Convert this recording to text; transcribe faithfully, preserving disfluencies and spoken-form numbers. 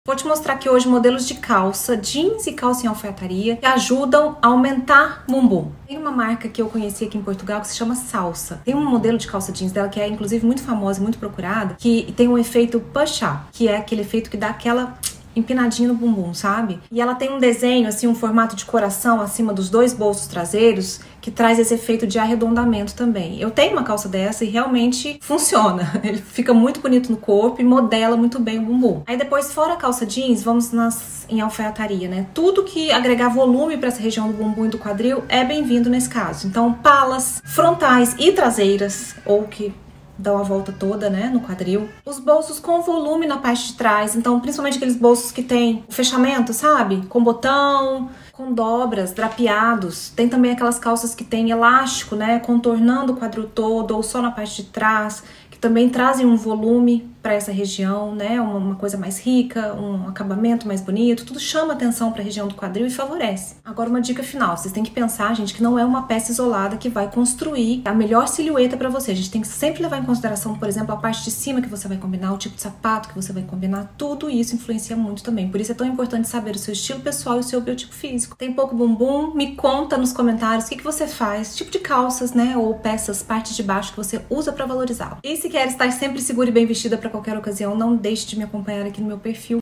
Vou te mostrar aqui hoje modelos de calça, jeans e calça em alfaiataria que ajudam a aumentar bumbum. Tem uma marca que eu conheci aqui em Portugal que se chama Salsa. Tem um modelo de calça jeans dela que é inclusive muito famosa e muito procurada, que tem um efeito push-up, que é aquele efeito que dá aquela empinadinha no bumbum, sabe? E ela tem um desenho, assim, um formato de coração acima dos dois bolsos traseiros que traz esse efeito de arredondamento também. Eu tenho uma calça dessa e realmente funciona. Ele fica muito bonito no corpo e modela muito bem o bumbum. Aí depois, fora a calça jeans, vamos nas, em alfaiataria, né? Tudo que agregar volume para essa região do bumbum e do quadril é bem-vindo nesse caso. Então, palas frontais e traseiras, ou que dá uma volta toda, né, no quadril. Os bolsos com volume na parte de trás, então principalmente aqueles bolsos que tem o fechamento, sabe? Com botão, com dobras, drapeados. Tem também aquelas calças que tem elástico, né, contornando o quadril todo ou só na parte de trás, que também trazem um volume para essa região, né, uma, uma coisa mais rica, um acabamento mais bonito, tudo chama atenção para a região do quadril e favorece. Agora uma dica final, vocês têm que pensar, gente, que não é uma peça isolada que vai construir a melhor silhueta para você. A gente tem que sempre levar em consideração, por exemplo, a parte de cima que você vai combinar, o tipo de sapato que você vai combinar, tudo isso influencia muito também. Por isso é tão importante saber o seu estilo pessoal e o seu biotipo físico. Tem pouco bumbum? Me conta nos comentários o que, que você faz, tipo de calças, né, ou peças, parte de baixo que você usa para valorizá-lo. E se quer estar sempre segura e bem vestida para qualquer ocasião, não deixe de me acompanhar aqui no meu perfil.